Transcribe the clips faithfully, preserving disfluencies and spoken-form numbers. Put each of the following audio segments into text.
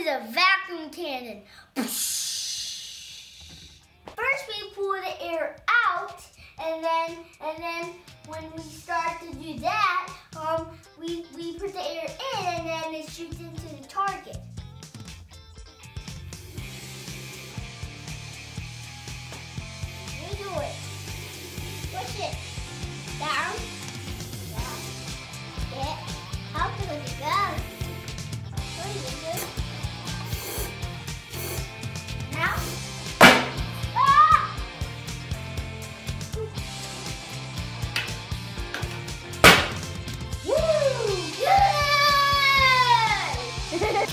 is a vacuum cannon. First we pull the air out, and then and then when we start to do that, um, we, we put the air in, and then it shoots into the target. Do it. Push it. Down. Down. Yeah. How does it go? What do you do? Now. Ah! Woo! Good!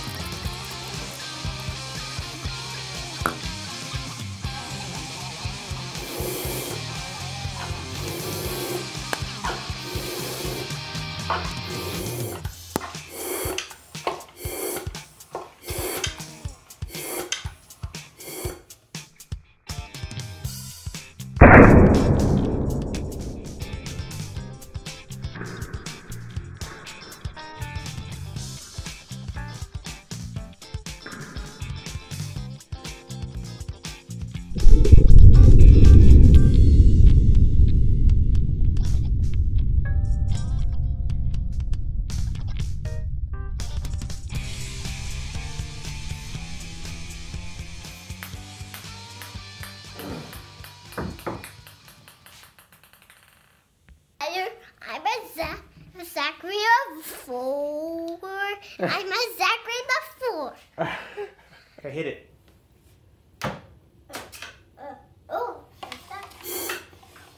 I'm a Zach, a Zachary of four. I'm a Zachary of four. Okay, hit it. Uh, oh,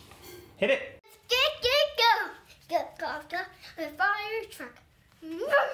hit it. Get, get, go. Get, go, go. A fire truck.